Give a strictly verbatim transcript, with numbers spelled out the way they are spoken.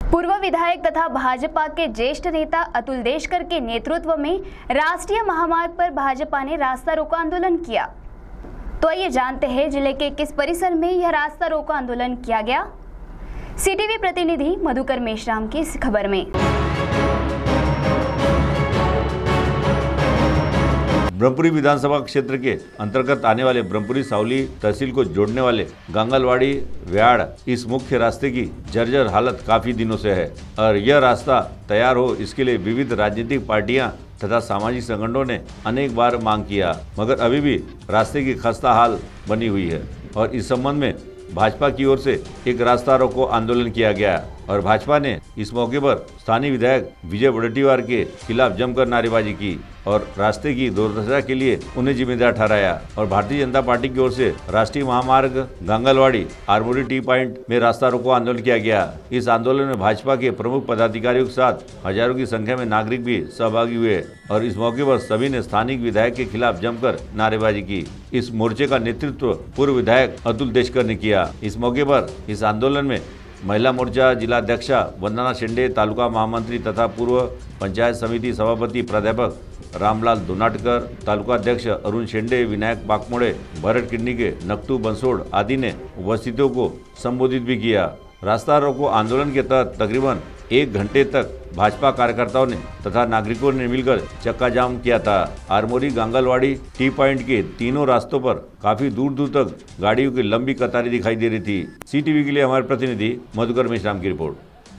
पूर्व विधायक तथा भाजपा के ज्येष्ठ नेता अतुल देशकर के नेतृत्व में राष्ट्रीय महामार्ग पर भाजपा ने रास्ता रोको आंदोलन किया। तो आइए जानते हैं जिले के किस परिसर में यह रास्ता रोको आंदोलन किया गया। सीटीवी प्रतिनिधि मधुकर मेश्राम की इस खबर में। ब्रह्मपुरी विधानसभा क्षेत्र के अंतर्गत आने वाले ब्रह्मपुरी सावली तहसील को जोड़ने वाले गांगलवाड़ी व्याड़ इस मुख्य रास्ते की जर्जर हालत काफी दिनों से है और यह रास्ता तैयार हो इसके लिए विविध राजनीतिक पार्टियां तथा सामाजिक संगठनों ने अनेक बार मांग किया, मगर अभी भी रास्ते की खस्ता हाल बनी हुई है और इस संबंध में भाजपा की ओर से एक रास्ता रोको आंदोलन किया गया और भाजपा ने इस मौके पर स्थानीय विधायक विजय वडेट्टीवार के खिलाफ जमकर नारेबाजी की और रास्ते की दुर्दशा के लिए उन्हें जिम्मेदार ठहराया। और भारतीय जनता पार्टी की ओर से राष्ट्रीय महामार्ग गांगलवाड़ी आर्मोरी टी पॉइंट में रास्ता रोको आंदोलन किया गया। इस आंदोलन में भाजपा के प्रमुख पदाधिकारियों के साथ हजारों की संख्या में नागरिक भी सहभागी हुए और इस मौके पर सभी ने स्थानिक विधायक के खिलाफ जमकर नारेबाजी की। इस मोर्चे का नेतृत्व पूर्व विधायक अतुल देशकर ने किया। इस मौके पर इस आंदोलन में महिला मोर्चा जिलाध्यक्षा वंदना शेंडे, तालुका महामंत्री तथा पूर्व पंचायत समिति सभापति प्राध्यापक रामलाल दोनाटकर, तालुका अध्यक्ष अरुण शेंडे, विनायक पाकमोड़े, भरत किन्नीके, नकटू बंसोड़ आदि ने उपस्थितों को संबोधित भी किया। रास्ता रोको आंदोलन के तहत तकरीबन एक घंटे तक भाजपा कार्यकर्ताओं ने तथा नागरिकों ने मिलकर चक्का जाम किया था। आर्मोरी गांगलवाड़ी टी पॉइंट के तीनों रास्तों पर काफी दूर दूर तक गाड़ियों की लंबी कतारें दिखाई दे रही थी। सीटीवी के लिए हमारे प्रतिनिधि मधुकर मेश्राम की रिपोर्ट।